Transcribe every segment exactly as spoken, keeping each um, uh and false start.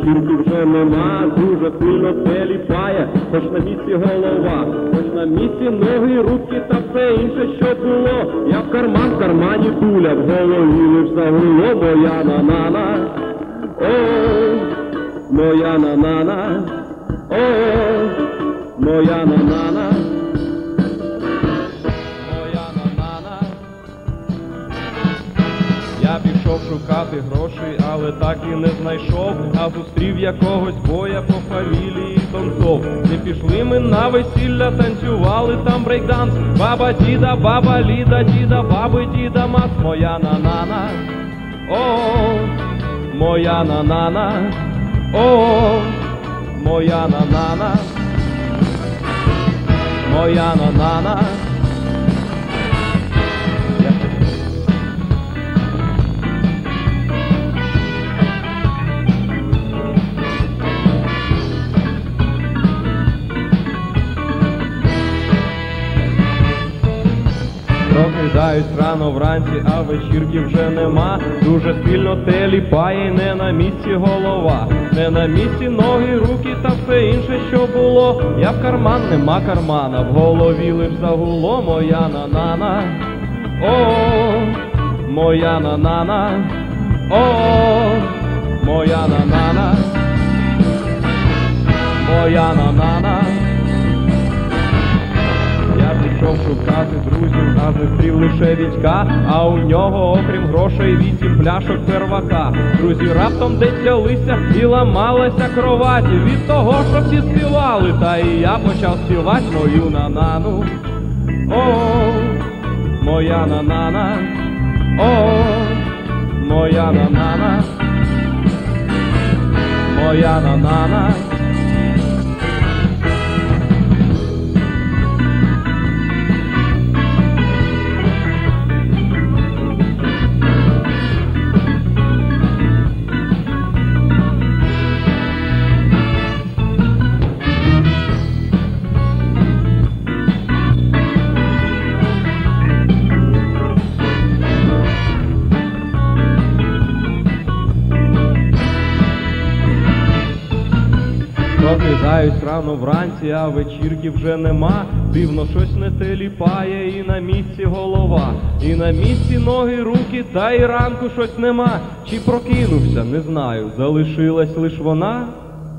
вечірки вже нема, дуже сильно теліпає, хоч на місці голова, хоч на місці ноги, руки та все інше, що було. Я в карман, в кармані дуля, в голові лиш загуло, моя на-на-на, о, моя на-на-на, о, моя на-на-на. Я пішов шукати грошей, але так і не знайшов, а зустрів якогось боя по фамілії Донцов. Не пішли ми на весілля, танцювали там брейкданс. Баба діда, баба Ліда, діда, баби діда мас. Моя на-на-на, о, моя на-на-на, о, моя на-на-на, моя на-на-на. Прокидаюсь рано вранці, а вечірки вже нема. Дуже сильно теліпає, не на місці голова, не на місці ноги, руки та все інше, що було. Я в карман, нема кармана, в голові лиш загуло. Моя на-на-на, о, моя на-на-на, о, моя на-на-на, моя на-на-на. Я пішов шукати друзів, а зустрів лише Вітька, а у нього, окрім грошей, вісім пляшок первака. Друзі раптом десь взялися і ламалася кровать від того, що всі співали, та і я почав співати мою на-нану. О, моя на-нана, о, моя на-нана, моя на-нана. Прокидаюсь рано вранці, а вечірки вже нема. Дивно, щось не теліпає, і на місці голова, і на місці ноги, руки, та й ранку щось нема. Чи прокинувся, не знаю, залишилась лиш вона.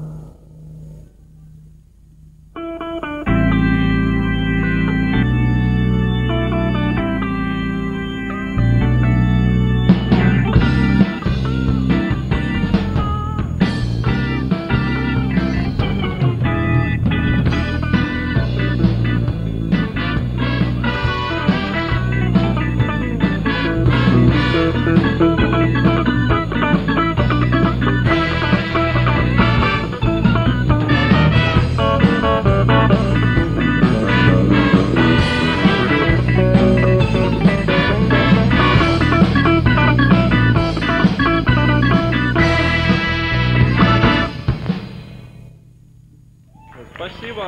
Спасибо.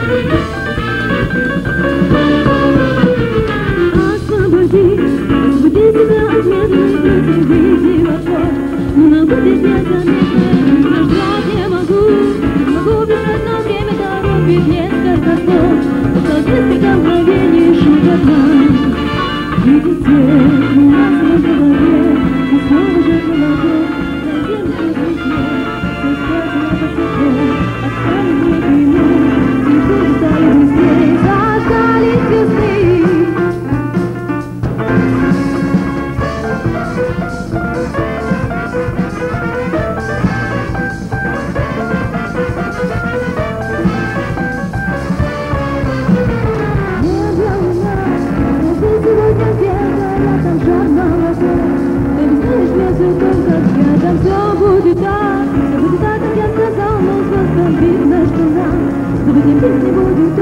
Освободи,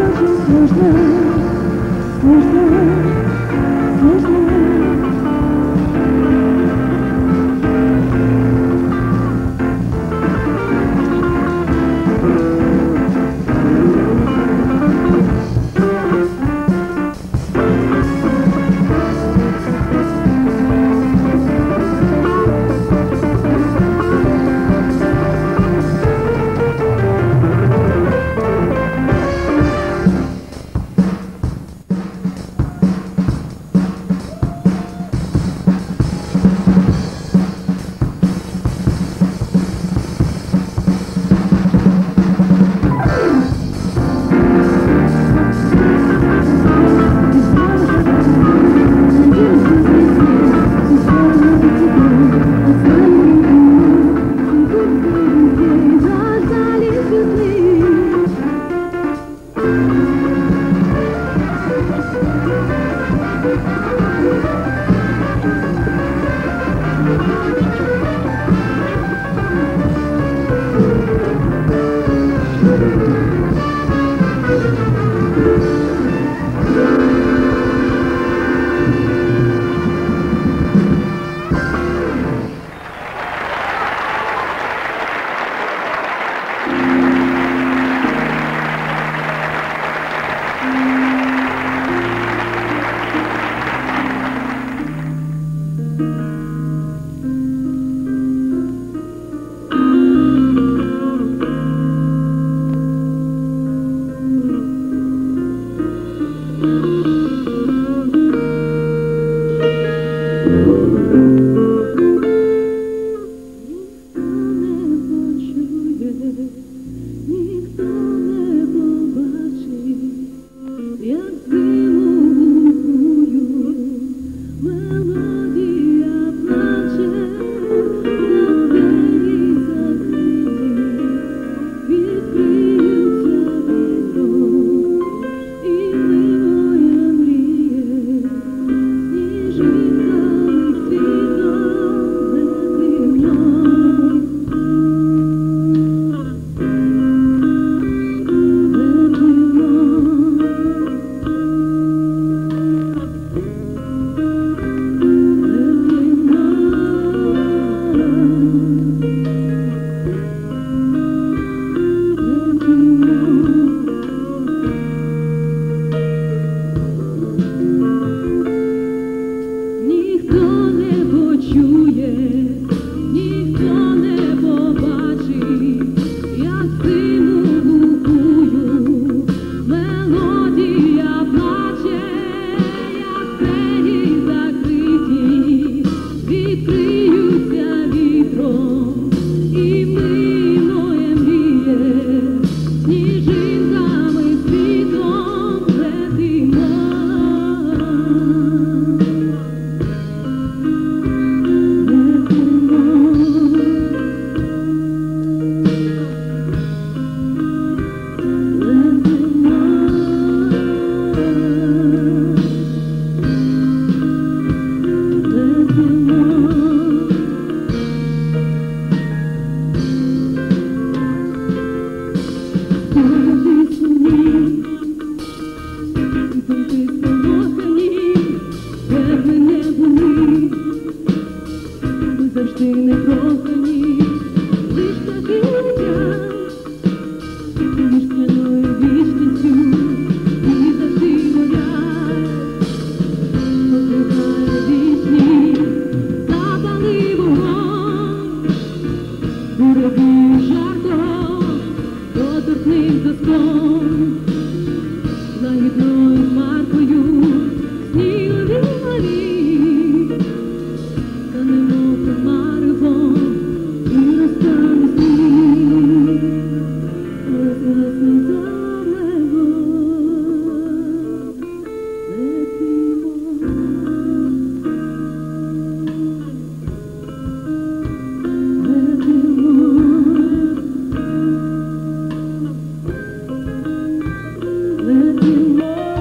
Let me know.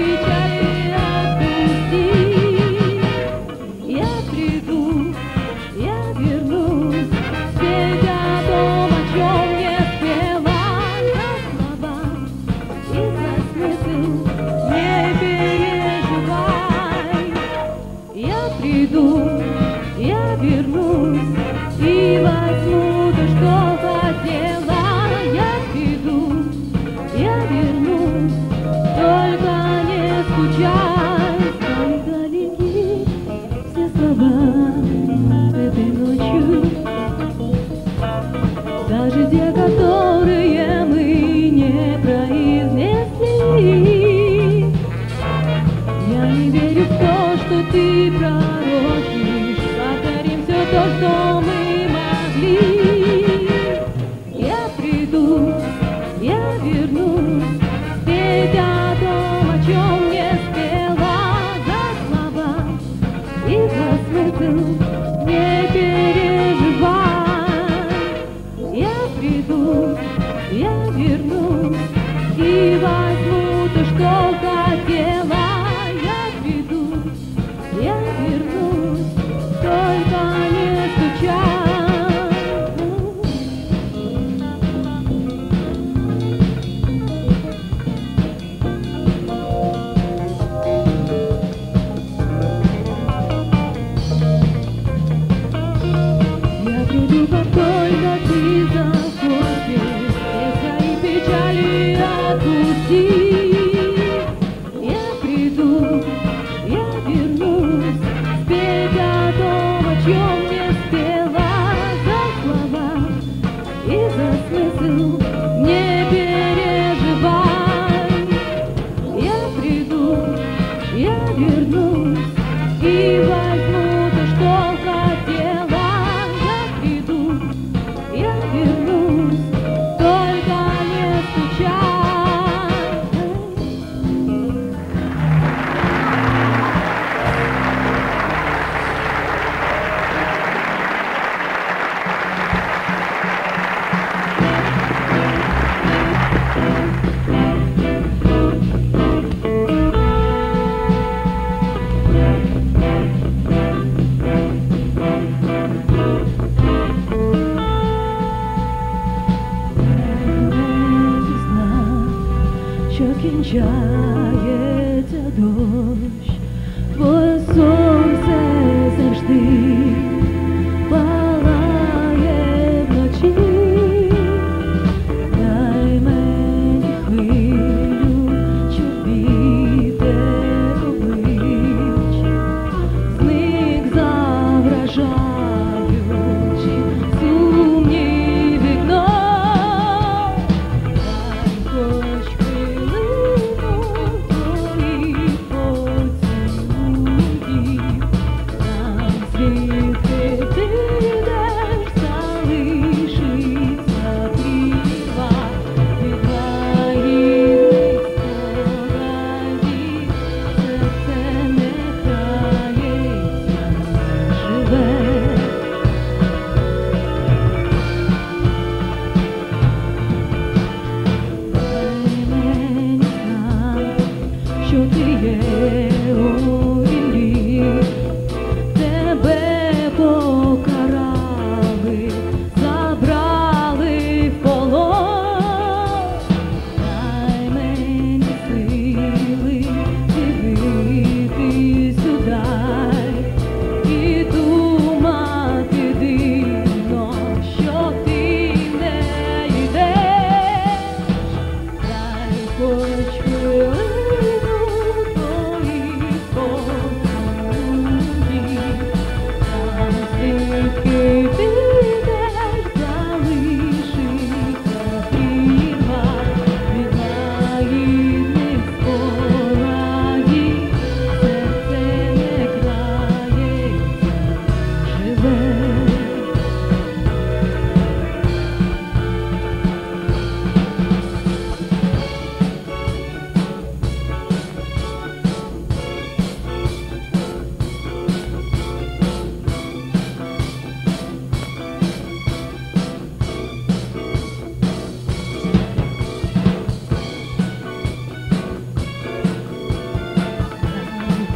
печали отпусти. Я приду, я вернусь, ведь о том, о чем не спела я слова и за смысл не переживай. Я приду, я вернусь и возьму то, что хотела. Я приду, я вернусь, только не скучай. Стали далеки все слова этой ночью, даже те, которые мы не произнесли. Я не верю в то, что ты пророчишь, повторим все то, что мы могли. Я приду, я вернусь, спеть о том, о чем не спела, за слова и за смысл не переживай. Я приду, я вернусь и возьму то, что хотела. Я приду, я вернусь, только не стучай. Я приду, как только ты захочешь, все свои печали отпусти. Я приду, я вернусь, спеть о том, о чем не спела, за слова и за смысл не переживай. Я приду, я вернусь и возьму то, что хотела. Я приду, я вернусь, только не стучай. Весна, що кінчається дощ, твоє сонце завжди палає вночі. Дай мені хвилю, щоб вітер облич, зник завражаючи сумні вікно. Дай хоч хвилину твоїх поцілунків, там звідки ти йдеш, залишиться прірва від лагідних спогадів. Серце не крається, живе. Дай мені знати, що ти є у вірі, тебе покарали, забрали в полон. Дай мені сили дивитись удай і думати дивно, що ти не йдеш. Дай хоч хвилину твоїх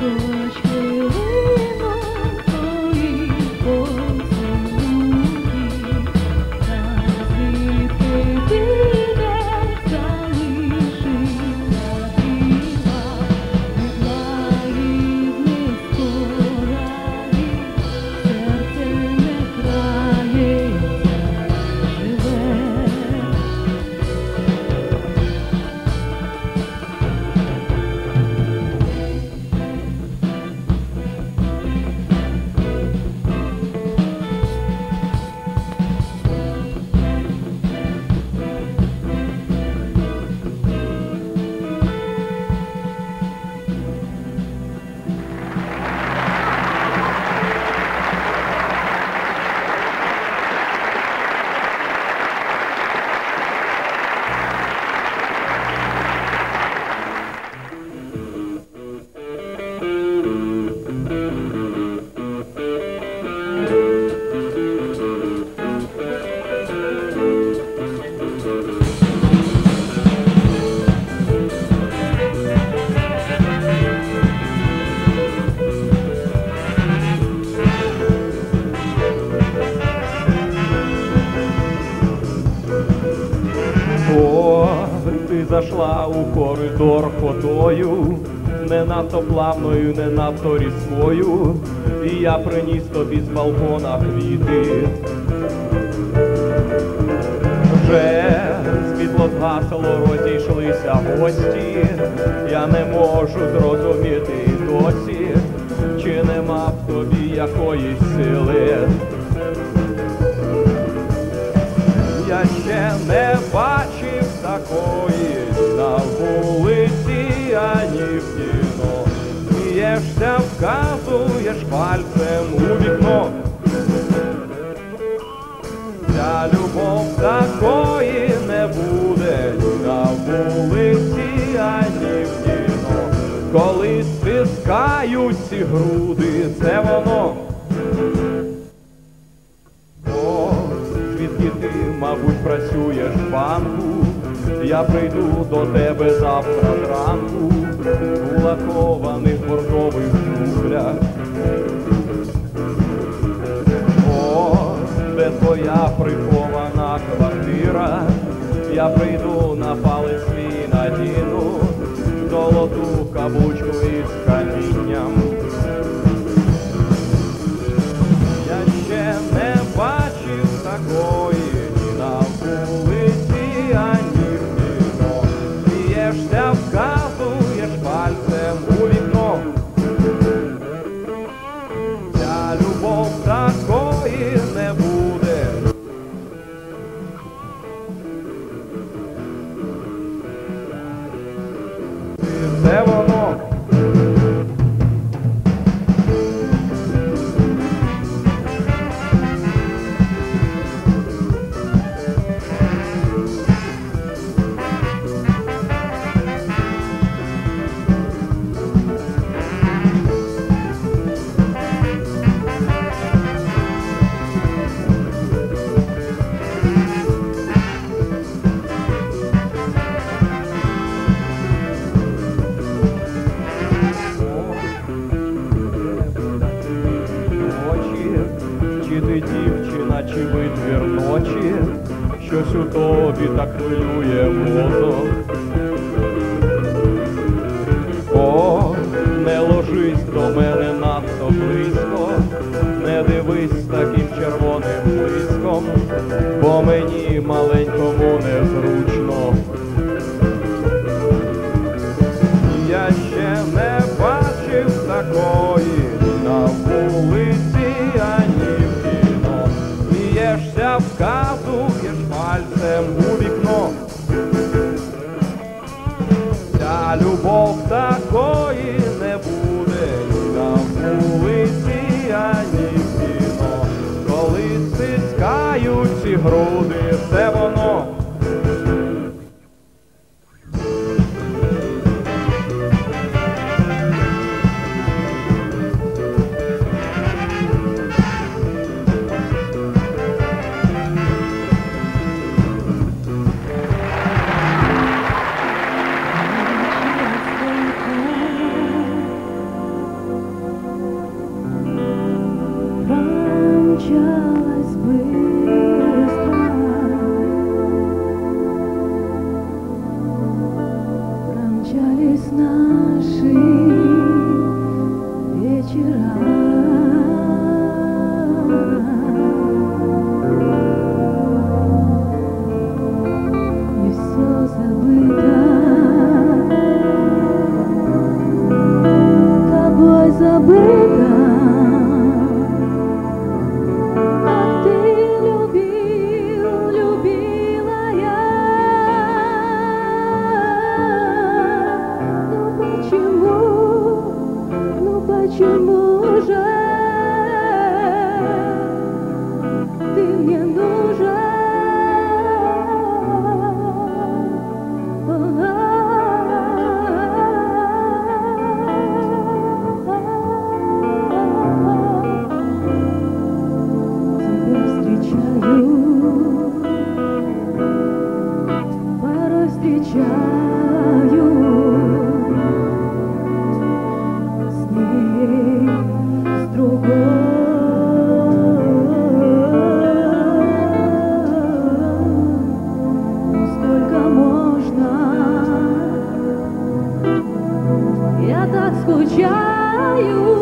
Ти зайшла у коридор ходою, не надто плавною, не надто різкою, і я приніс тобі з балкона квіти. Вже світло згасло, розійшлися гості, я не можу зрозуміти досі, чи нема в тобі якоїсь сили. Я ще не бачив такої на вулиці, ані в кіно. Смієшся, вказуєш пальцем у вікно. Ця любов такої не буде ні на вулиці, ані в кіно. Коли стискають ці груди, це воно. Звідки ти, мабуть, працюєш в банку, я прийду до тебе завтра зранку, у лакованих бордових туфлях. О, де твоя прихована квартира, я прийду на палець свій надіну, золоту каблучку із камінням. Я ще не бачив такої ні на вулиці, ані в кіно. Смієшся, вказуєш пальцем у вікно. Ця любов такої не буде. Це воно. Чи ти дівчина, чи витвір ночі, щось у тобі так хвилює мозок. О, не ложись до мене надто близько, не дивись таким червоним блиском, бо мені маленькому незручно. Я ще не бачив такої на вулиці, ані в кіно. Смієшся, вказуєш пальцем у вікно. Ця любов такої не буде ні на вулиці, ані в кіно. Коли стискають ці груди, це воно. наши вечера. И все забыто, тобой забыто, как ты любил, любила я. Ну почему, ну почему же ты мне нужен? Тебя встречаю, порой встречаю с ней, с другой. Сколько можно? Я так скучаю.